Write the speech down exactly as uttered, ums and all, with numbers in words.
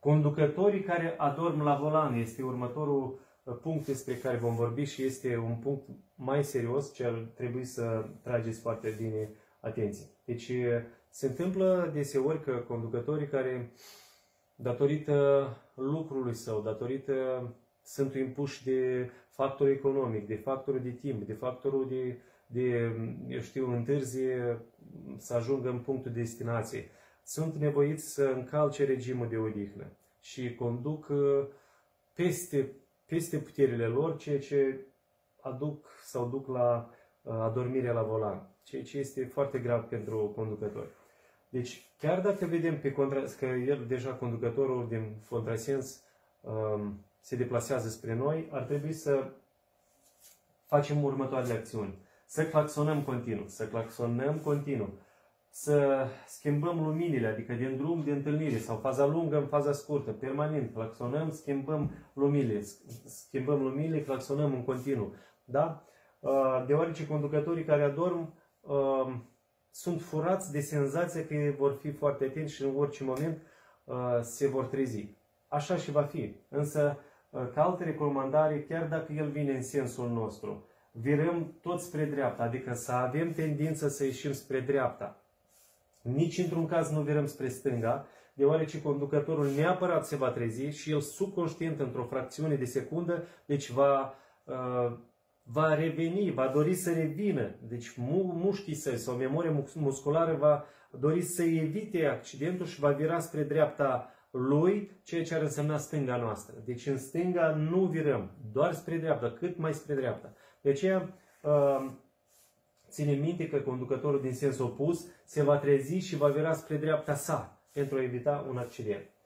Conducătorii care adorm la volan este următorul punct despre care vom vorbi și este un punct mai serios ce ar trebui să trageți foarte bine atenție. Deci se întâmplă deseori că conducătorii care, datorită lucrului său, datorită sunt impuși de factorul economic, de factorul de timp, de factorul de, de eu știu, întârzie să ajungă în punctul de destinație, sunt nevoiți să încalce regimul de odihnă și conduc peste, peste puterile lor, ceea ce aduc sau duc la adormirea la volan, ceea ce este foarte grav pentru conducători. Deci, chiar dacă vedem pe contra, că el, deja conducătorul din contrasens um, se deplasează spre noi, ar trebui să facem următoarele acțiuni. Să claxonăm continuu, să claxonăm continuu, să schimbăm luminile, adică din drum de întâlnire sau faza lungă în faza scurtă, permanent, claxonăm, schimbăm luminile, schimbăm luminile, claxonăm în continuu. Da? Deoarece conducătorii care adorm sunt furați de senzația că vor fi foarte atenți și în orice moment se vor trezi. Așa și va fi. Însă, ca altă recomandare, chiar dacă el vine în sensul nostru, virăm tot spre dreapta, adică să avem tendință să ieșim spre dreapta. Nici într-un caz nu virăm spre stânga, deoarece conducătorul neapărat se va trezi și el subconștient într-o fracțiune de secundă, deci va, uh, va reveni, va dori să revină. Deci mușchii săi sau memoria musculară va dori să evite accidentul și va vira spre dreapta lui, ceea ce ar însemna stânga noastră. Deci în stânga nu virăm, doar spre dreapta, cât mai spre dreapta. De aceea, uh, ținem minte că conducătorul din sens opus se va trezi și va vira spre dreapta sa pentru a evita un accident.